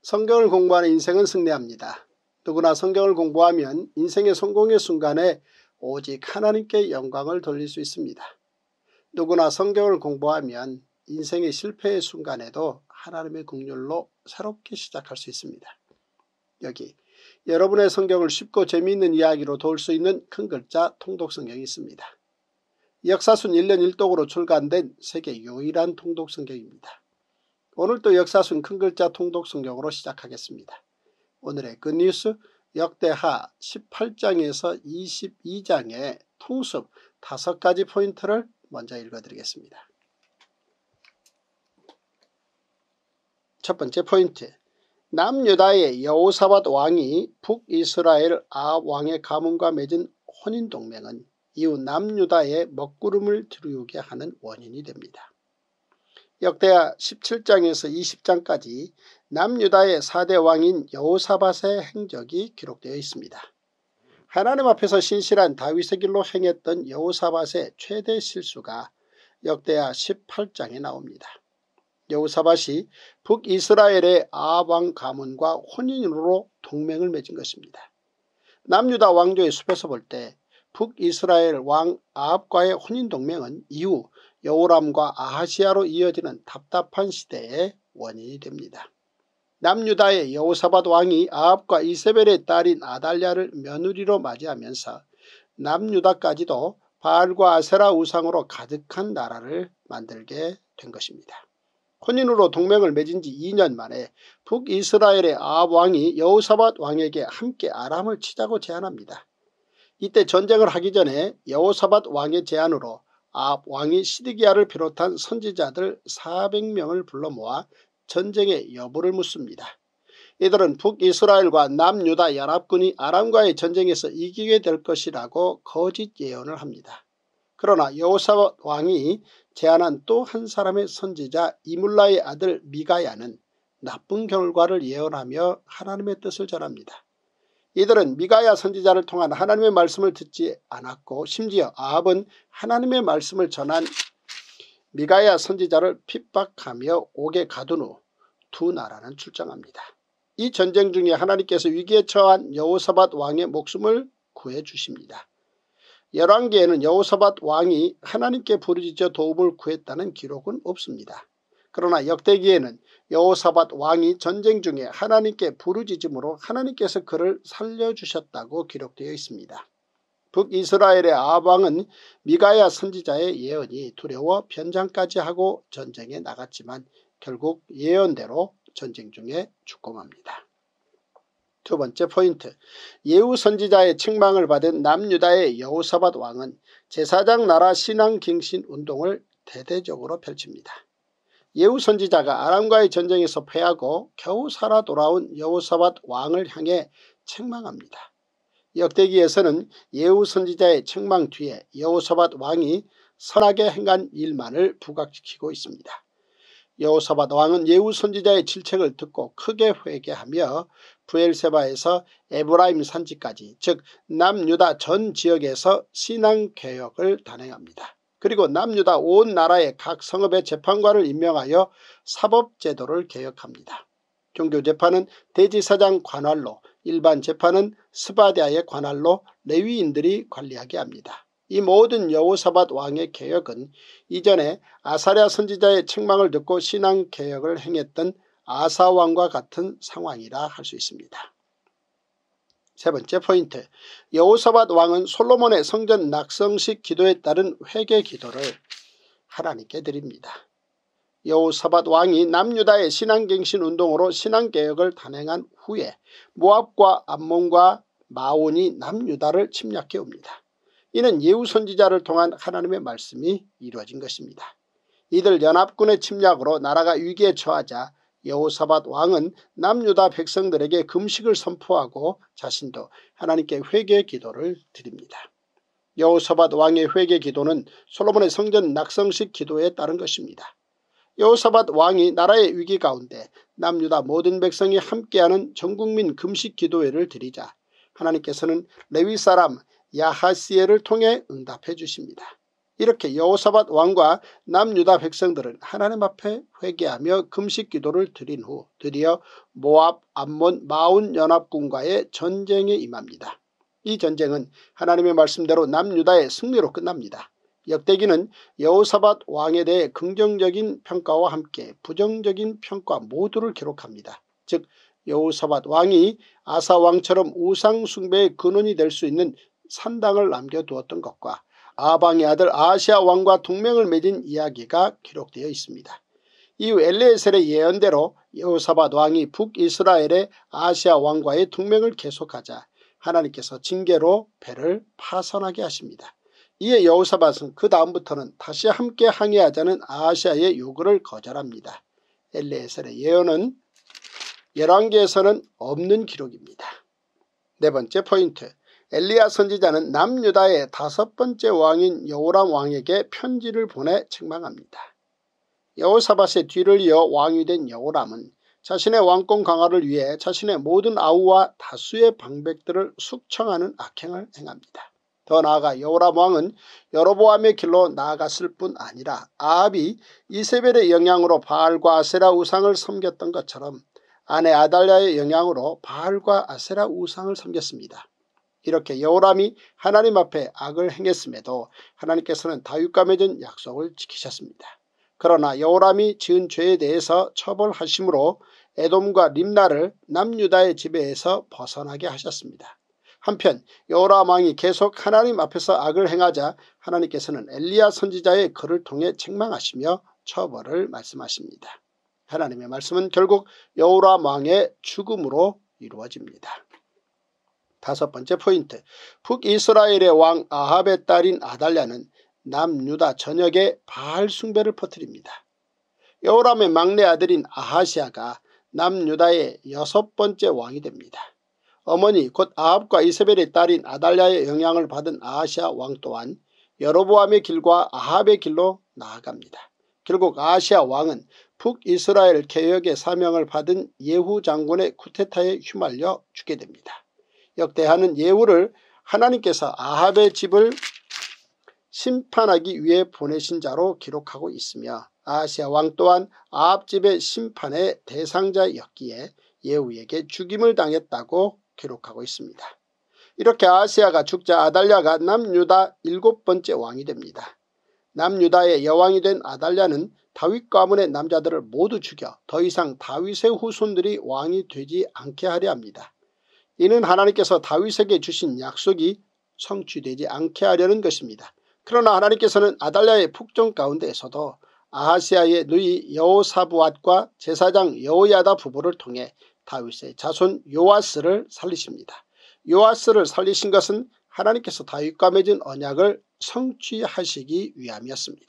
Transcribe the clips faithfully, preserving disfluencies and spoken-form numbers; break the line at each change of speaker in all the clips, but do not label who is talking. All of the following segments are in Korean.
성경을 공부하는 인생은 승리합니다. 누구나 성경을 공부하면 인생의 성공의 순간에 오직 하나님께 영광을 돌릴 수 있습니다. 누구나 성경을 공부하면 인생의 실패의 순간에도 하나님의 긍휼로 새롭게 시작할 수 있습니다. 여기 여러분의 성경을 쉽고 재미있는 이야기로 도울 수 있는 큰 글자 통독 성경이 있습니다. 역사순 일 년 일 독으로 출간된 세계 유일한 통독 성경입니다. 오늘도 역사순 큰 글자 통독 성경으로 시작하겠습니다. 오늘의 굿뉴스 역대하 십팔 장에서 이십이 장의 통습 다섯 가지 포인트를 먼저 읽어드리겠습니다. 첫 번째 포인트, 남유다의 여호사밧 왕이 북이스라엘 아합 왕의 가문과 맺은 혼인동맹은 이후 남유다의 먹구름을 드리우게 하는 원인이 됩니다. 역대하 십칠 장에서 이십 장까지 남유다의 사 대 왕인 여호사밧의 행적이 기록되어 있습니다. 하나님 앞에서 신실한 다윗의 길로 행했던 여호사밧의 최대 실수가 역대하 십팔 장에 나옵니다. 여호사밧이 북이스라엘의 아합 왕 가문과 혼인으로 동맹을 맺은 것입니다. 남유다 왕조의 숲에서 볼 때 북이스라엘 왕 아합과의 혼인동맹은 이후 여호람과 아하시아로 이어지는 답답한 시대의 원인이 됩니다. 남유다의 여호사밧 왕이 아합과 이세벨의 딸인 아달랴를 며느리로 맞이하면서 남유다까지도 바알과 아세라 우상으로 가득한 나라를 만들게 된 것입니다. 혼인으로 동맹을 맺은 지 이 년 만에 북이스라엘의 아합 왕이 여호사밧 왕에게 함께 아람을 치자고 제안합니다. 이때 전쟁을 하기 전에 여호사밧 왕의 제안으로 아합 왕이 시드기야를 비롯한 선지자들 사백 명을 불러 모아 전쟁의 여부를 묻습니다. 이들은 북이스라엘과 남유다 연합군이 아람과의 전쟁에서 이기게 될 것이라고 거짓 예언을 합니다. 그러나 여호사밧 왕이 제안한 또 한 사람의 선지자 이물라의 아들 미가야는 나쁜 결과를 예언하며 하나님의 뜻을 전합니다. 이들은 미가야 선지자를 통한 하나님의 말씀을 듣지 않았고 심지어 아합은 하나님의 말씀을 전한 미가야 선지자를 핍박하며 옥에 가둔 후 두 나라는 출정합니다. 이 전쟁 중에 하나님께서 위기에 처한 여호사밧 왕의 목숨을 구해주십니다. 열왕기에는 여호사밧 왕이 하나님께 부르짖어 도움을 구했다는 기록은 없습니다. 그러나 역대기에는 여호사밧 왕이 전쟁 중에 하나님께 부르짖음으로 하나님께서 그를 살려주셨다고 기록되어 있습니다. 북이스라엘의 아합 왕은 미가야 선지자의 예언이 두려워 변장까지 하고 전쟁에 나갔지만 결국 예언대로 전쟁 중에 죽고 맙니다. 두 번째 포인트, 예후 선지자의 책망을 받은 남유다의 여호사밧 왕은 제사장 나라 신앙갱신 운동을 대대적으로 펼칩니다. 예후 선지자가 아람과의 전쟁에서 패하고 겨우 살아 돌아온 여호사밧 왕을 향해 책망합니다. 역대기에서는 예후 선지자의 책망 뒤에 여호사밧 왕이 선하게 행한 일만을 부각시키고 있습니다. 여호사밧 왕은 예후 선지자의 질책을 듣고 크게 회개하며 브엘세바에서 에브라임 산지까지 즉 남유다 전 지역에서 신앙개혁을 단행합니다. 그리고 남유다 온 나라의 각 성읍의 재판관을 임명하여 사법제도를 개혁합니다. 종교재판은 대지사장 관할로, 일반 재판은 스바디아의 관할로 레위인들이 관리하게 합니다. 이 모든 여호사밧 왕의 개혁은 이전에 아사랴 선지자의 책망을 듣고 신앙개혁을 행했던 아사 왕과 같은 상황이라 할 수 있습니다. 세 번째 포인트, 여호사밧 왕은 솔로몬의 성전 낙성식 기도에 따른 회개 기도를 하나님께 드립니다. 여호사밧 왕이 남유다의 신앙갱신 운동으로 신앙개혁을 단행한 후에 모압과 암몬과 마온이 남유다를 침략해 옵니다. 이는 예후 선지자를 통한 하나님의 말씀이 이루어진 것입니다. 이들 연합군의 침략으로 나라가 위기에 처하자 여호사밧 왕은 남유다 백성들에게 금식을 선포하고 자신도 하나님께 회개 기도를 드립니다. 여호사밧 왕의 회개 기도는 솔로몬의 성전 낙성식 기도에 따른 것입니다. 여호사밧 왕이 나라의 위기 가운데 남유다 모든 백성이 함께하는 전국민 금식 기도회를 드리자 하나님께서는 레위 사람 야하시엘을 통해 응답해 주십니다. 이렇게 여호사밧 왕과 남유다 백성들은 하나님 앞에 회개하며 금식 기도를 드린 후 드디어 모압, 암몬, 마온 연합군과의 전쟁에 임합니다. 이 전쟁은 하나님의 말씀대로 남유다의 승리로 끝납니다. 역대기는 여호사밧 왕에 대해 긍정적인 평가와 함께 부정적인 평가 모두를 기록합니다. 즉 여호사밧 왕이 아사 왕처럼 우상 숭배의 근원이 될 수 있는 산당을 남겨두었던 것과 아방의 아들 아하시야 왕과 동맹을 맺은 이야기가 기록되어 있습니다. 이후 엘리에셀의 예언대로 여호사밧 왕이 북이스라엘의 아하시야 왕과의 동맹을 계속하자 하나님께서 징계로 배를 파선하게 하십니다. 이에 여호사밧은 그 다음부터는 다시 함께 항해하자는 아하시야의 요구를 거절합니다. 엘리에셀의 예언은 열왕기에서는 없는 기록입니다. 네 번째 포인트, 엘리야 선지자는 남유다의 다섯 번째 왕인 여호람 왕에게 편지를 보내 책망합니다. 여호사밧의 뒤를 이어 왕이 된 여호람은 자신의 왕권 강화를 위해 자신의 모든 아우와 다수의 방백들을 숙청하는 악행을 행합니다. 더 나아가 여호람 왕은 여로보암의 길로 나아갔을 뿐 아니라 아합이 이세벨의 영향으로 바알과 아세라 우상을 섬겼던 것처럼 아내 아달랴의 영향으로 바알과 아세라 우상을 섬겼습니다. 이렇게 여호람이 하나님 앞에 악을 행했음에도 하나님께서는 다윗과 맺은 약속을 지키셨습니다. 그러나 여호람이 지은 죄에 대해서 처벌하심으로 에돔과 림나를 남유다의 지배에서 벗어나게 하셨습니다. 한편 여호람 왕이 계속 하나님 앞에서 악을 행하자 하나님께서는 엘리야 선지자의 글을 통해 책망하시며 처벌을 말씀하십니다. 하나님의 말씀은 결국 여호람 왕의 죽음으로 이루어집니다. 다섯 번째 포인트, 북이스라엘의 왕 아합의 딸인 아달랴는 남유다 전역에 바알 숭배를 퍼뜨립니다. 여호람의 막내 아들인 아하시야가 남유다의 여섯 번째 왕이 됩니다. 어머니 곧 아합과 이세벨의 딸인 아달랴의 영향을 받은 아하시야 왕 또한 여로보암의 길과 아합의 길로 나아갑니다. 결국 아하시야 왕은 북이스라엘 개혁의 사명을 받은 예후 장군의 쿠데타에 휘말려 죽게 됩니다. 역대하는 예후를 하나님께서 아합의 집을 심판하기 위해 보내신 자로 기록하고 있으며 아하시야 왕 또한 아합 집의 심판의 대상자였기에 예후에게 죽임을 당했다고 기록하고 있습니다. 이렇게 아하시야가 죽자 아달랴가 남유다 일곱 번째 왕이 됩니다. 남유다의 여왕이 된 아달랴는 다윗 가문의 남자들을 모두 죽여 더 이상 다윗의 후손들이 왕이 되지 않게 하려 합니다. 이는 하나님께서 다윗에게 주신 약속이 성취되지 않게 하려는 것입니다. 그러나 하나님께서는 아달랴의 북정 가운데에서도 아하시야의 누이 여호사부앗과 제사장 여호야다 부부를 통해 다윗의 자손 요아스를 살리십니다. 요아스를 살리신 것은 하나님께서 다윗과 맺은 언약을 성취하시기 위함이었습니다.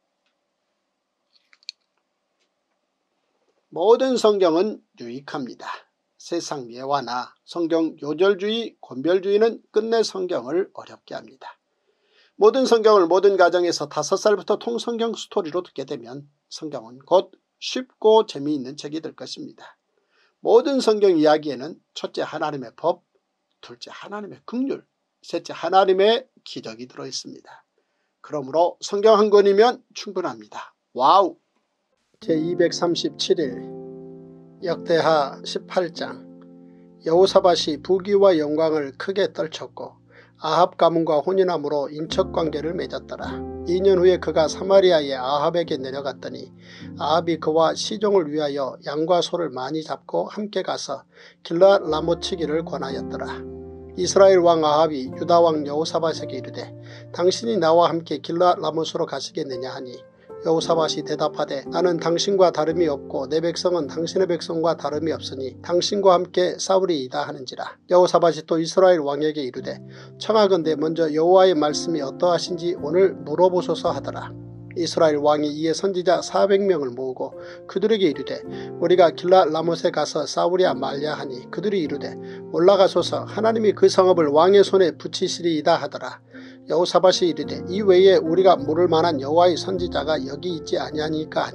모든 성경은 유익합니다. 세상 예화나 성경 요절주의, 권별주의는 끝내 성경을 어렵게 합니다. 모든 성경을 모든 가정에서 다섯 살부터 통성경 스토리로 듣게 되면 성경은 곧 쉽고 재미있는 책이 될 것입니다. 모든 성경 이야기에는 첫째 하나님의 법, 둘째 하나님의 긍휼, 셋째 하나님의 기적이 들어있습니다. 그러므로 성경 한 권이면 충분합니다. 와우! 제이백삼십칠 일 역대하 십팔 장 여호사밧이 부귀와 영광을 크게 떨쳤고 아합 가문과 혼인함으로 인척관계를 맺었더라. 이 년 후에 그가 사마리아의 아합에게 내려갔더니 아합이 그와 시종을 위하여 양과 소를 많이 잡고 함께 가서 길르앗 라못 치기를 권하였더라. 이스라엘 왕 아합이 유다 왕 여호사밧에게 이르되 당신이 나와 함께 길르앗 라못으로 가시겠느냐 하니 여호사밧이 대답하되 나는 당신과 다름이 없고 내 백성은 당신의 백성과 다름이 없으니 당신과 함께 싸우리이다 하는지라. 여호사밧이 또 이스라엘 왕에게 이르되 청하건대 먼저 여호와의 말씀이 어떠하신지 오늘 물어보소서 하더라. 이스라엘 왕이 이에 선지자 사백 명을 모으고 그들에게 이르되 우리가 길르앗 라못에 가서 싸우랴 말랴 하니 그들이 이르되 올라가소서 하나님이 그 성읍을 왕의 손에 붙이시리이다 하더라. 여호사밧이 이르되 이 외에 우리가 물을 만한 여호와의 선지자가 여기 있지 아니하니까 하니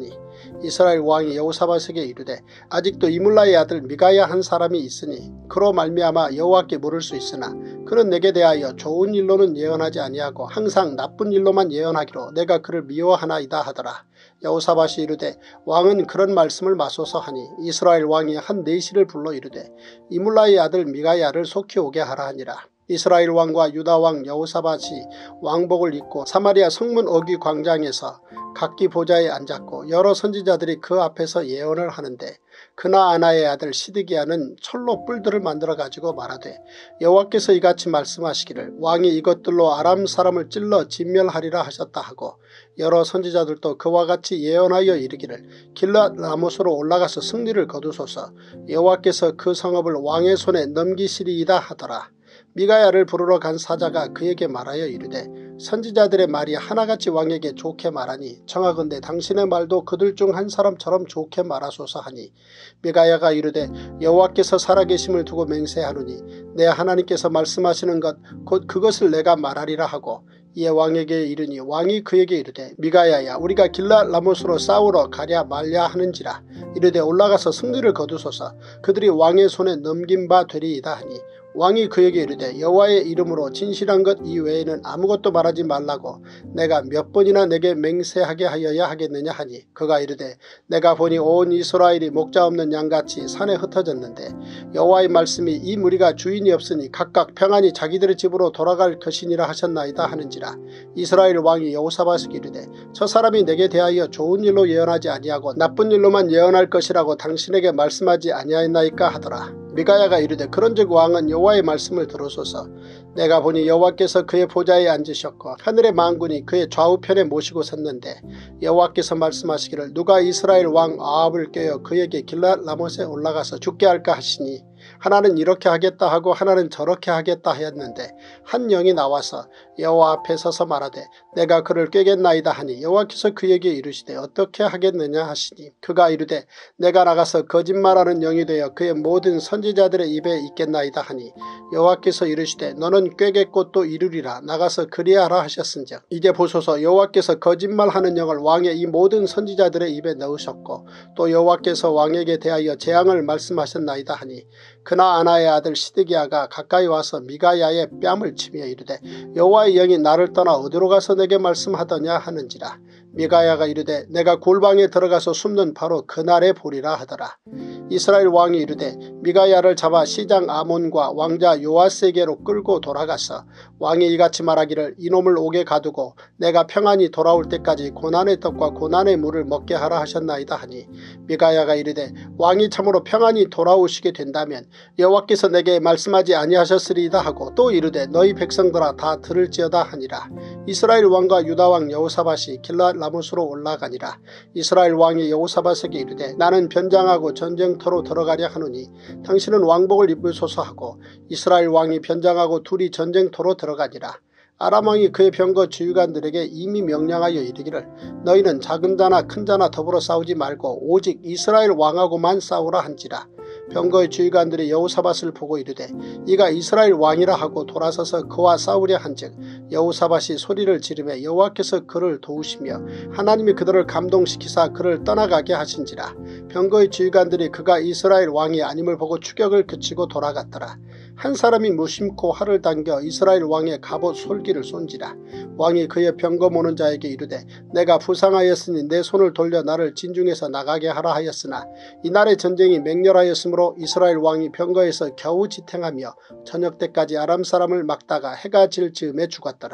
이스라엘 왕이 여호사밧에게 이르되 아직도 이물라의 아들 미가야 한 사람이 있으니 그로 말미암아 여호와께 물을 수 있으나 그는 내게 대하여 좋은 일로는 예언하지 아니하고 항상 나쁜 일로만 예언하기로 내가 그를 미워하나이다 하더라. 여호사밧이 이르되 왕은 그런 말씀을 마소서 하니 이스라엘 왕이 한 내시를 불러 이르되 이물라의 아들 미가야를 속히 오게 하라 하니라. 이스라엘 왕과 유다 왕 여호사밧이 왕복을 입고 사마리아 성문 어귀 광장에서 각기 보좌에 앉았고 여러 선지자들이 그 앞에서 예언을 하는데 그나아나의 아들 시드기야는 철로 뿔들을 만들어 가지고 말하되 여호와께서 이같이 말씀하시기를 왕이 이것들로 아람 사람을 찔러 진멸하리라 하셨다 하고 여러 선지자들도 그와 같이 예언하여 이르기를 길랏 라못으로 올라가서 승리를 거두소서 여호와께서 그 성읍을 왕의 손에 넘기시리이다 하더라. 미가야를 부르러 간 사자가 그에게 말하여 이르되 선지자들의 말이 하나같이 왕에게 좋게 말하니 청하건대 당신의 말도 그들 중 한 사람처럼 좋게 말하소서 하니 미가야가 이르되 여호와께서 살아계심을 두고 맹세하노니 내 하나님께서 말씀하시는 것 곧 그것을 내가 말하리라 하고 이에 왕에게 이르니 왕이 그에게 이르되 미가야야 우리가 길랏 라못으로 싸우러 가랴 말랴 하는지라. 이르되 올라가서 승리를 거두소서 그들이 왕의 손에 넘긴 바 되리이다 하니 왕이 그에게 이르되 여호와의 이름으로 진실한 것 이외에는 아무것도 말하지 말라고 내가 몇 번이나 내게 맹세하게 하여야 하겠느냐 하니 그가 이르되 내가 보니 온 이스라엘이 목자 없는 양같이 산에 흩어졌는데 여호와의 말씀이 이 무리가 주인이 없으니 각각 평안히 자기들의 집으로 돌아갈 것이니라 하셨나이다 하는지라. 이스라엘 왕이 여호사밧에게 이르되 저 사람이 내게 대하여 좋은 일로 예언하지 아니하고 나쁜 일로만 예언할 것이라고 당신에게 말씀하지 아니하였나이까 하더라. 미가야가 이르되 그런즉 왕은 여호와의 말씀을 들으소서. 내가 보니 여호와께서 그의 보좌에 앉으셨고 하늘의 만군이 그의 좌우편에 모시고 섰는데 여호와께서 말씀하시기를 누가 이스라엘 왕 아합을 꾀어 그에게 길랏 라못에 올라가서 죽게 할까 하시니 하나는 이렇게 하겠다 하고 하나는 저렇게 하겠다 하였는데 한 영이 나와서 여호와 앞에 서서 말하되 내가 그를 꾀겠나이다 하니 여호와께서 그에게 이르시되 어떻게 하겠느냐 하시니 그가 이르되 내가 나가서 거짓말하는 영이 되어 그의 모든 선지자들의 입에 있겠나이다 하니 여호와께서 이르시되 너는 꾀겠고 또 이르리라 나가서 그리하라 하셨은즉 이제 보소서 여호와께서 거짓말하는 영을 왕의 이 모든 선지자들의 입에 넣으셨고 또 여호와께서 왕에게 대하여 재앙을 말씀하셨나이다 하니 그나아나의 아들 시드기야가 가까이 와서 미가야의 뺨을 치며 이르되 여호와의 영이 나를 떠나 어디로 가서 내게 말씀하더냐 하는지라. 미가야가 이르되 내가 골방에 들어가서 숨는 바로 그날에 보리라 하더라. 이스라엘 왕이 이르되 미가야를 잡아 시장 아몬과 왕자 요아스에게로 끌고 돌아가서 왕이 이같이 말하기를 이놈을 옥에 가두고 내가 평안히 돌아올 때까지 고난의 떡과 고난의 물을 먹게 하라 하셨나이다 하니 미가야가 이르되 왕이 참으로 평안히 돌아오시게 된다면 여호와께서 내게 말씀하지 아니하셨으리이다 하고 또 이르되 너희 백성들아 다 들을지어다 하니라. 이스라엘 왕과 유다 왕 여호사밧이 길랏 라못으로 올라가니라. 이스라엘 왕이 여호사밧에게 이르되 나는 변장하고 전쟁터로 들어가려 하노니 당신은 왕복을 입으소서 하고 이스라엘 왕이 변장하고 둘이 전쟁터로 들어가니라. 아람 왕이 그의 병거 지휘관들에게 이미 명령하여 이르기를 너희는 작은 자나 큰 자나 더불어 싸우지 말고 오직 이스라엘 왕하고만 싸우라 한지라. 병거의 지휘관들이 여호사밧을 보고 이르되 이가 이스라엘 왕이라 하고 돌아서서 그와 싸우려 한즉 여호사밧이 소리를 지르며 여호와께서 그를 도우시며 하나님이 그들을 감동시키사 그를 떠나가게 하신지라. 병거의 지휘관들이 그가 이스라엘 왕이 아님을 보고 추격을 그치고 돌아갔더라. 한 사람이 무심코 활을 당겨 이스라엘 왕의 갑옷 솔기를 쏜지라. 왕이 그의 병거 모는 자에게 이르되 내가 부상하였으니 내 손을 돌려 나를 진중에서 나가게 하라 하였으나 이날의 전쟁이 맹렬하였으므로 이스라엘 왕이 병거에서 겨우 지탱하며 저녁 때까지 아람 사람을 막다가 해가 질 즈음에 죽었더라.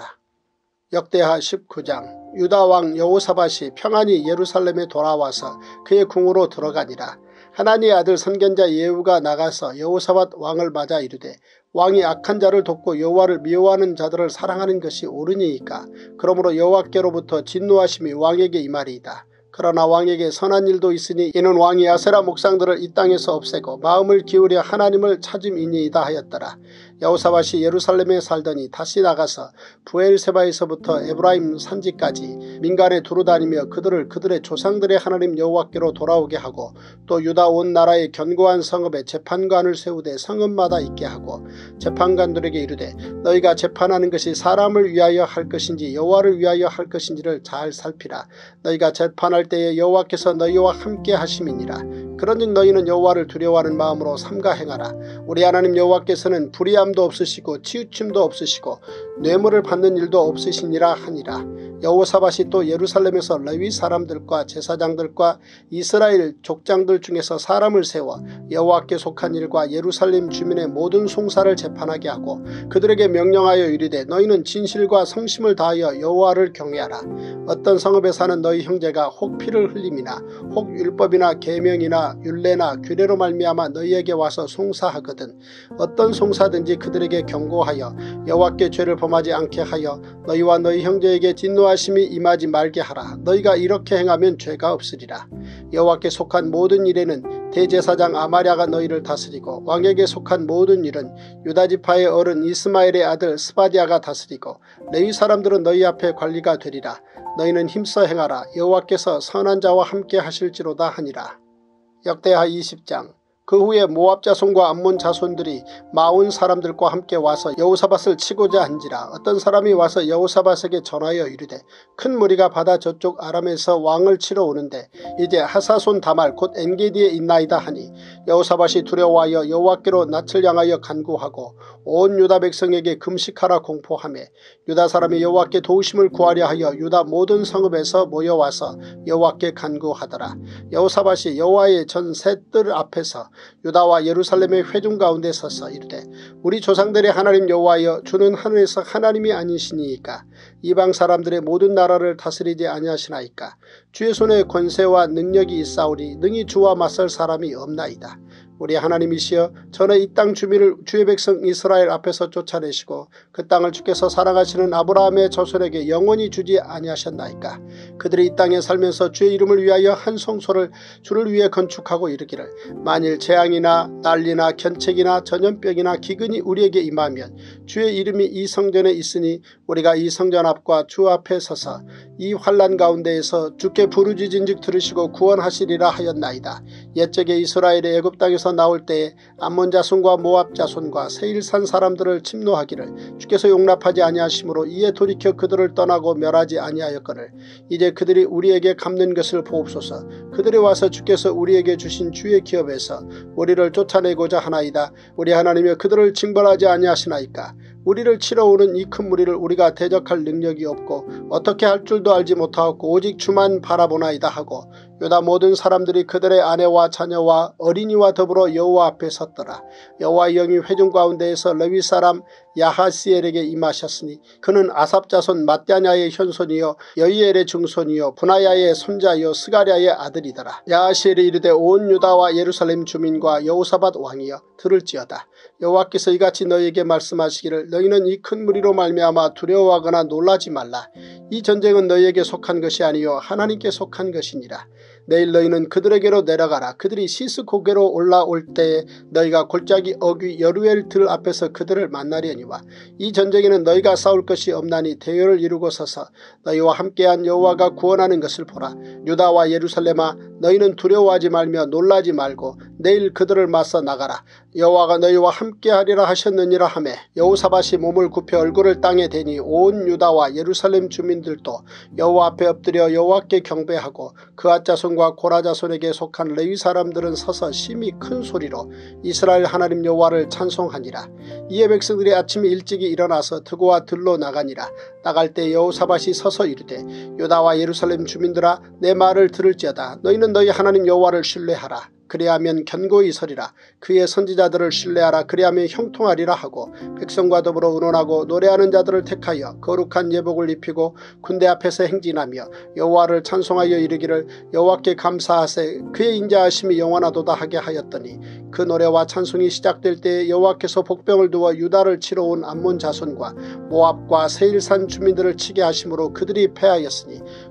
역대하 십구 장. 유다 왕 여호사밧이 평안히 예루살렘에 돌아와서 그의 궁으로 들어가니라. 하나니의 아들 선견자 예후가 나가서 여호사밧 왕을 맞아 이르되 왕이 악한 자를 돕고 여호와를 미워하는 자들을 사랑하는 것이 옳으니이까. 그러므로 여호와께로부터 진노하심이 왕에게 임하리이다. 그러나 왕에게 선한 일도 있으니 이는 왕이 아세라 목상들을 이 땅에서 없애고 마음을 기울여 하나님을 찾음이니이다 하였더라. 여호사밧이 예루살렘에 살더니 다시 나가서 브엘세바에서부터 에브라임 산지까지 민간에 두루다니며 그들을 그들의 조상들의 하나님 여호와께로 돌아오게 하고 또 유다 온 나라의 견고한 성읍에 재판관을 세우되 성읍마다 있게 하고 재판관들에게 이르되 너희가 재판하는 것이 사람을 위하여 할 것인지 여호와를 위하여 할 것인지를 잘 살피라. 너희가 재판할 때에 여호와께서 너희와 함께 하심이니라. 그런즉 너희는 여호와를 두려워하는 마음으로 삼가 행하라. 우리 하나님 여호와께서는 불의함도 없으시고 치우침도 없으시고 뇌물을 받는 일도 없으시니라 하니라. 여호사밧이 또 예루살렘에서 레위 사람들과 제사장들과 이스라엘 족장들 중에서 사람을 세워 여호와께 속한 일과 예루살렘 주민의 모든 송사를 재판하게 하고 그들에게 명령하여 이르되 너희는 진실과 성심을 다하여 여호와를 경외하라. 어떤 성읍에 사는 너희 형제가 혹 피를 흘림이나 혹 율법이나 계명이나 율례나 규례로 말미암아 너희에게 와서 송사하거든 어떤 송사든지 그들에게 경고하여 여호와께 죄를 범하지 않게 하여 너희와 너희 형제에게 진노하심이 임하지 말게 하라. 너희가 이렇게 행하면 죄가 없으리라. 여호와께 속한 모든 일에는 대제사장 아마랴가 너희를 다스리고 왕에게 속한 모든 일은 유다지파의 어른 이스마엘의 아들 스바디아가 다스리고 레위 사람들은 너희 앞에 관리가 되리라. 너희는 힘써 행하라. 여호와께서 선한 자와 함께 하실지로다 하니라. 역대하 이십 장. 그 후에 모압 자손과 암몬 자손들이 마온 사람들과 함께 와서 여호사밧을 치고자 한지라. 어떤 사람이 와서 여호사밧에게 전하여 이르되 큰 무리가 바다 저쪽 아람에서 왕을 치러 오는데 이제 하사손 다말 곧 엔게디에 있나이다 하니 여호사밧이 두려워하여 여호와께로 낯을 향하여 간구하고 온 유다 백성에게 금식하라 공포하며 유다 사람이 여호와께 도우심을 구하려 하여 유다 모든 성읍에서 모여와서 여호와께 간구하더라. 여호사밧이 여호와의 전 셋들 앞에서 유다와 예루살렘의 회중 가운데 서서 이르되 우리 조상들의 하나님 여호와여 주는 하늘에서 하나님이 아니시니이까 이방 사람들의 모든 나라를 다스리지 아니하시나이까 주의 손에 권세와 능력이 있사오니 능히 주와 맞설 사람이 없나이다. 우리 하나님이시여 전에 이 땅 주민을 주의 백성 이스라엘 앞에서 쫓아내시고 그 땅을 주께서 사랑하시는 아브라함의 자손에게 영원히 주지 아니하셨나이까. 그들이 이 땅에 살면서 주의 이름을 위하여 한 성소를 주를 위해 건축하고 이르기를 만일 재앙이나 난리나 견책이나 전염병이나 기근이 우리에게 임하면 주의 이름이 이 성전에 있으니 우리가 이 성전 앞과 주 앞에 서서 이 환난 가운데에서 주께 부르짖은즉 들으시고 구원하시리라 하였나이다. 옛적에 이스라엘의 애굽 땅에서 나올 때에 암몬 자손과 모압 자손과 세일산 사람들을 침노하기를 주께서 용납하지 아니하심으로 이에 돌이켜 그들을 떠나고 멸하지 아니하였거늘 이제 그들이 우리에게 갚는 것을 보옵소서. 그들이 와서 주께서 우리에게 주신 주의 기업에서 우리를 쫓아내고자 하나이다. 우리 하나님여 그들을 징벌하지 아니하시나이까. 우리를 치러 오는 이 큰 무리를 우리가 대적할 능력이 없고 어떻게 할 줄도 알지 못하고 오직 주만 바라보나이다 하고 유다 모든 사람들이 그들의 아내와 자녀와 어린이와 더불어 여호와 앞에 섰더라. 여호와의 영이 회중 가운데에서 레위 사람 야하시엘에게 임하셨으니 그는 아삽 자손 mat단야의 현손이요 여이엘의 증손이요 분하야의 손자요 스가랴의 아들이더라. 야하시엘이 이르되 온 유다와 예루살렘 주민과 여호사밧 왕이여 들을지어다. 여호와께서 이같이 너희에게 말씀하시기를 너희는 이 큰 무리로 말미암아 두려워하거나 놀라지 말라. 이 전쟁은 너희에게 속한 것이 아니요 하나님께 속한 것이니라. 내일 너희는 그들에게로 내려가라. 그들이 시스 고개로 올라올 때에 너희가 골짜기 어귀 여루엘 들 앞에서 그들을 만나려니와 이 전쟁에는 너희가 싸울 것이 없나니 대열을 이루고 서서 너희와 함께한 여호와가 구원하는 것을 보라. 유다와 예루살렘아 너희는 두려워하지 말며 놀라지 말고 내일 그들을 맞서 나가라. 여호와가 너희와 함께하리라 하셨느니라 하매 여호사밧이 몸을 굽혀 얼굴을 땅에 대니 온 유다와 예루살렘 주민들도 여호와 앞에 엎드려 여호와께 경배하고 그앗 자손과 고라 자손에게 속한 레위 사람들은 서서 심히 큰 소리로 이스라엘 하나님 여호와를 찬송하니라. 이에 백성들이 아침에 일찍이 일어나서 드고와 들로 나가니라. 나갈 때 여호사밧이 서서 이르되 유다와 예루살렘 주민들아 내 말을 들을지어다. 너희는 너희 하나님 여호와를 신뢰하라. 그리하면 견고히 서리라. 그의 선지자들을 신뢰하라. 그리하면 형통하리라 하고 백성과 더불어 의논하고 노래하는 자들을 택하여 거룩한 예복을 입히고 군대 앞에서 행진하며 여호와를 찬송하여 이르기를 여호와께 감사하세 그의 인자하심이 영원하도다 하게 하였더니 그 노래와 찬송이 시작될 때에 여호와께서 복병을 두어 유다를 치러 온 암몬 자손과 모압과 세일산 주민들을 치게 하심으로 그들이 패하였으니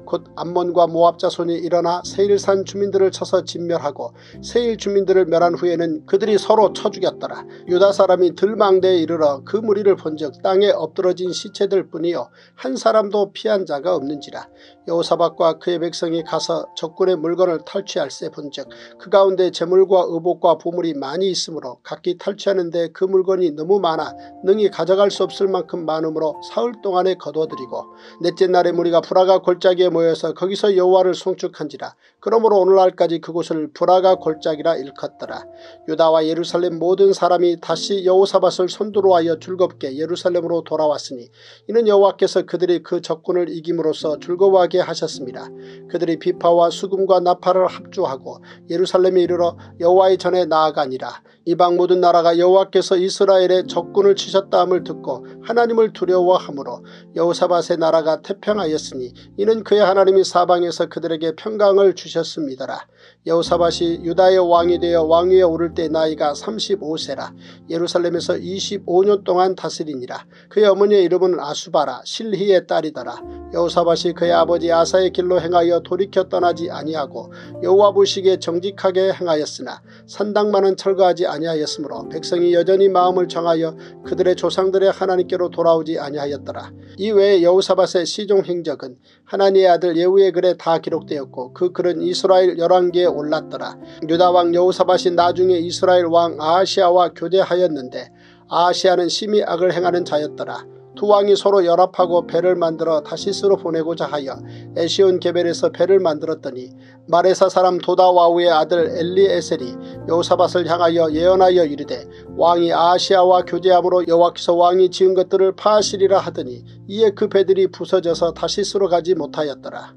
곧 암몬과 모압 자손이 일어나 세일산 주민들을 쳐서 진멸하고 세일 주민들을 멸한 후에는 그들이 서로 쳐 죽였더라. 유다 사람이 들망대에 이르러 그 무리를 본즉 땅에 엎드러진 시체들 뿐이요 한 사람도 피한 자가 없는지라. 여호사밧과 그의 백성이 가서 적군의 물건을 탈취할세 본즉 그 가운데 재물과 의복과 보물이 많이 있으므로 각기 탈취하는데 그 물건이 너무 많아 능히 가져갈 수 없을 만큼 많으므로 사흘 동안에 거두어들이고 넷째 날에 무리가 브라가 골짜기에 모여서 거기서 여호와를 송축한지라. 그러므로 오늘날까지 그곳을 브라가 골짜기라 일컫더라. 유다와 예루살렘 모든 사람이 다시 여호사밧을 선두로 하여 즐겁게 예루살렘으로 돌아왔으니 이는 여호와께서 그들이 그 적군을 이김으로써 즐거워하게 하셨습니다. 그들이 비파와 수금과 나팔을 합주하고 예루살렘에 이르러 여호와의 전에 나아가니라. 이방 모든 나라가 여호와께서 이스라엘의 적군을 치셨다 함을 듣고 하나님을 두려워하므로 여호사밧의 나라가 태평하였으니 이는 그의 하나님이 사방에서 그들에게 평강을 주셨습니다라. 여호사밧이 유다의 왕이 되어 왕위에 오를 때 나이가 삼십오 세라. 예루살렘에서 이십오 년 동안 다스리니라. 그의 어머니의 이름은 아수바라 실히의 딸이더라. 여호사밧이 그의 아버지 아사의 길로 행하여 돌이켜 떠나지 아니하고 여호와 보시기에 정직하게 행하였으나 산당만은 철거하지 아니하였으므로 백성이 여전히 마음을 정하여 그들의 조상들의 하나님께로 돌아오지 아니하였더라. 이외에 여호사밧의 시종 행적은 하나니의 아들 예후의 글에 다 기록되었고 그 글은 이스라엘 열왕기에 올랐더라. 유다 왕 여호사밧이 나중에 이스라엘 왕 아하시아와 교제하였는데 아하시아는 심히 악을 행하는 자였더라. 두 왕이 서로 연합하고 배를 만들어 다시스로 보내고자 하여 에시온 게벨에서 배를 만들었더니 마레사 사람 도다와우의 아들 엘리에셀이 여호사밧을 향하여 예언하여 이르되 왕이 아하시아와 교제함으로 여호와께서 왕이 지은 것들을 파하시리라 하더니 이에 그 배들이 부서져서 다시스로 가지 못하였더라.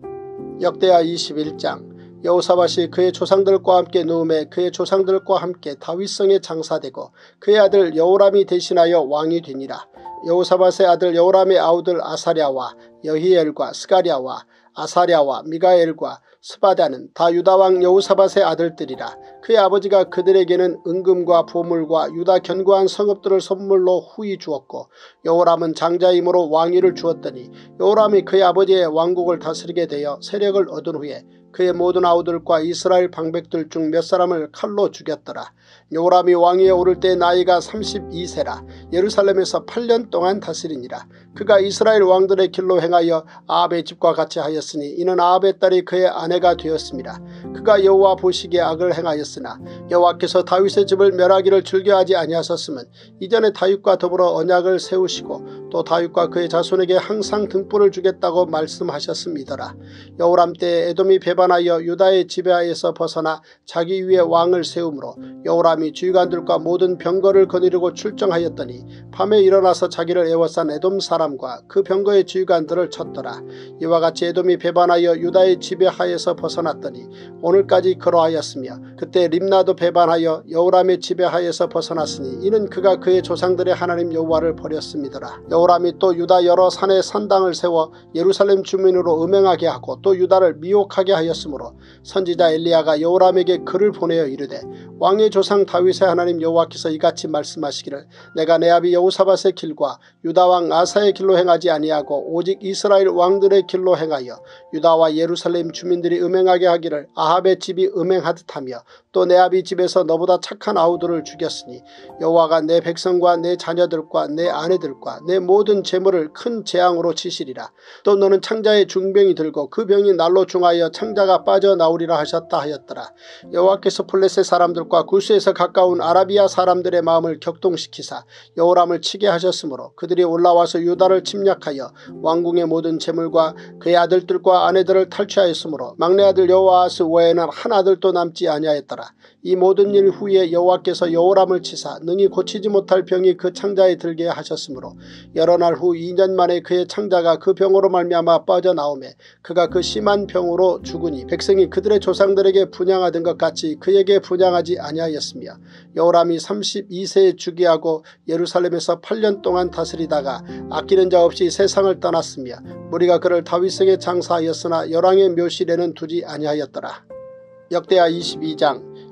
역대하 이십일 장. 여호사밧이 그의 조상들과 함께 누움에 그의 조상들과 함께 다윗성에 장사되고 그의 아들 여호람이 대신하여 왕이 되니라. 여호사밧의 아들 여호람의 아우들 아사랴와 여히엘과 스가랴와 아사랴와 미가엘과 스바다는 다 유다왕 여호사밧의 아들들이라. 그의 아버지가 그들에게는 은금과 보물과 유다 견고한 성읍들을 선물로 후히 주었고 여호람은 장자이므로 왕위를 주었더니 여호람이 그의 아버지의 왕국을 다스리게 되어 세력을 얻은 후에 그의 모든 아우들과 이스라엘 방백들 중 몇 사람을 칼로 죽였더라. 여호람이 왕위에 오를 때 나이가 삼십이 세라. 예루살렘에서 팔 년 동안 다스리니라. 그가 이스라엘 왕들의 길로 행하여 아합의 집과 같이 하였으니 이는 아합의 딸이 그의 아내가 되었습니다. 그가 여호와 보시기에 악을 행하였으나 여호와께서 다윗의 집을 멸하기를 즐겨하지 아니하셨음은 이전에 다윗과 더불어 언약을 세우시고 또 다윗과 그의 자손에게 항상 등불을 주겠다고 말씀하셨음이더라. 여호람 때에 에돔이 배반하여 유다의 지배하에서 벗어나 자기 위에 왕을 세우므로 여호람이 주의관들과 모든 병거를 거느리고 출정하였더니 밤에 일어나서 자기를 애워싼 에돔 사람과 그 병거의 주의관들을 쳤더라. 이와 같이 에돔이 배반하여 유다의 지배하에서 벗어났더니 오늘까지 그러하였으며 그때 림나도 배반하여 여호람의 지배하에서 벗어났으니 이는 그가 그의 조상들의 하나님 여호와를 버렸음이더라. 여호람이 또 유다 여러 산에 산당을 세워 예루살렘 주민으로 음행하게 하고 또 유다를 미혹하게 하였으므로 선지자 엘리야가 여호람에게 글을 보내어 이르되 왕의 조상 다윗의 하나님 여호와께서 이같이 말씀하시기를 내가 내 아비 여호사밧의 길과 유다 왕 아사의 길로 행하지 아니하고 오직 이스라엘 왕들의 길로 행하여 유다와 예루살렘 주민들이 음행하게 하기를 아합의 집이 음행하듯 하며 또 내 아비 집에서 너보다 착한 아우들을 죽였으니 여호와가 내 백성과 내 자녀들과 내 아내들과 내 모든 재물을 큰 재앙으로 치시리라. 또 너는 창자의 중병이 들고 그 병이 날로 중하여 창자가 빠져나오리라 하셨다 하였더라. 여호와께서 블레셋 사람들과 구스에서 가까운 아라비아 사람들의 마음을 격동시키사 여호람을 치게 하셨으므로 그들이 올라와서 유다를 침략하여 왕궁의 모든 재물과 그의 아들들과 아내들을 탈취하였으므로 막내 아들 여호아스 외에는 한 아들도 남지 아니하였더라. 이 모든 일 후에 여호와께서 여호람을 치사 능히 고치지 못할 병이 그 창자에 들게 하셨으므로 여러 날 후 이 년 만에 그의 창자가 그 병으로 말미암아 빠져나오매 그가 그 심한 병으로 죽으니 백성이 그들의 조상들에게 분향하던 것 같이 그에게 분향하지 아니하였으며 여호람이 삼십이 세에 즉위하고 예루살렘에서 팔 년 동안 다스리다가 아끼는 자 없이 세상을 떠났으며 무리가 그를 다윗성에 장사하였으나 열왕의 묘실에는 두지 아니하였더라. 역대하 이십이 장.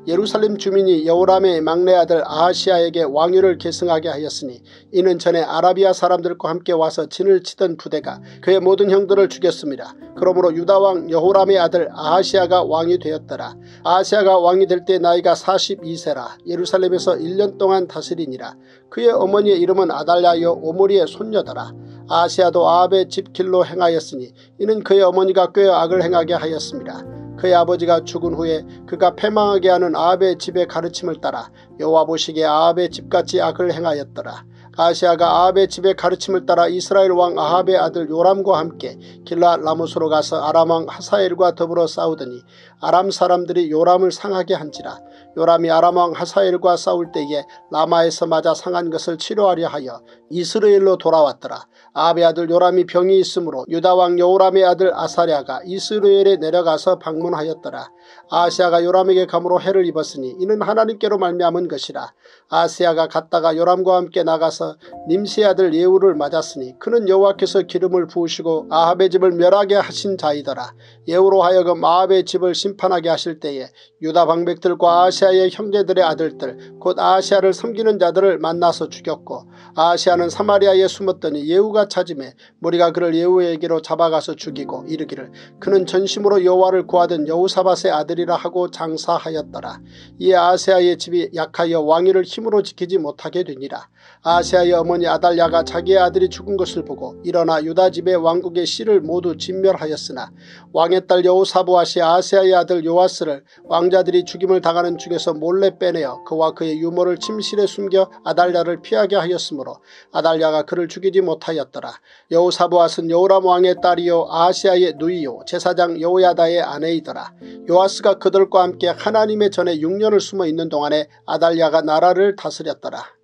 예루살렘 주민이 여호람의 막내 아들 아하시아에게 왕위를 계승하게 하였으니 이는 전에 아라비아 사람들과 함께 와서 진을 치던 부대가 그의 모든 형들을 죽였습니다. 그러므로 유다왕 여호람의 아들 아하시아가 왕이 되었더라. 아하시아가 왕이 될 때 나이가 사십이 세라. 예루살렘에서 일 년 동안 다스리니라. 그의 어머니의 이름은 아달랴여 오므리의 손녀더라. 아하시아도 아합의 집 길로 행하였으니 이는 그의 어머니가 꽤 악을 행하게 하였습니다. 그의 아버지가 죽은 후에 그가 패망하게 하는 아합의 집의 가르침을 따라 여호와 보시기에 아합의 집같이 악을 행하였더라. 아하시아가 아합의 집의 가르침을 따라 이스라엘 왕 아합의 아들 요람과 함께 길랏 라못으로 가서 아람 왕 하사엘과 더불어 싸우더니 아람 사람들이 요람을 상하게 한지라. 요람이 아람 왕 하사엘과 싸울 때에 라마에서 맞아 상한 것을 치료하려 하여 이스라엘로 돌아왔더라. 아합의 아들 요람이 병이 있으므로 유다 왕 여호람의 아들 아사랴가 이스라엘에 내려가서 방문하였더라. 아하시아가 요람에게 감으로 해를 입었으니 이는 하나님께로 말미암은 것이라. 아하시아가 갔다가 요람과 함께 나가서 님시의 아들 예후를 맞았으니 그는 여호와께서 기름을 부으시고 아합의 집을 멸하게 하신 자이더라. 예후로 하여금 아합의 집을 심판하게 하실 때에 유다 방백들과 아하시아의 형제들의 아들들 곧 아하시아를 섬기는 자들을 만나서 죽였고 아하시아는 사마리아에 숨었더니 예후가 찾음에 무리가 그를 예후에게로 잡아가서 죽이고 이르기를 그는 전심으로 여호와를 구하던 여호사밧의 아들이라 하고 장사하였더라. 이에 아하시아의 집이 약하여 왕위를 힘으로 지키지 못하게 되니라. 아하시아의 어머니 아달랴가 자기의 아들이 죽은 것을 보고 일어나 유다 집의 왕국의 씨를 모두 진멸하였으나 왕의 딸 여호사부앗이 아하시아의 아들 요아스를 왕자들이 죽임을 당하는 중에서 몰래 빼내어 그와 그의 유모를 침실에 숨겨 아달랴를 피하게 하였으므로 아달랴가 그를 죽이지 못하였더라. 여호사부앗은 여호람 왕의 딸이요 아하시아의 누이요 제사장 여호야다의 아내이더라. 요아스가 그들과 함께 하나님의 전에 육 년을 숨어 있는 동안에 아달랴가 나라를 다스렸더라.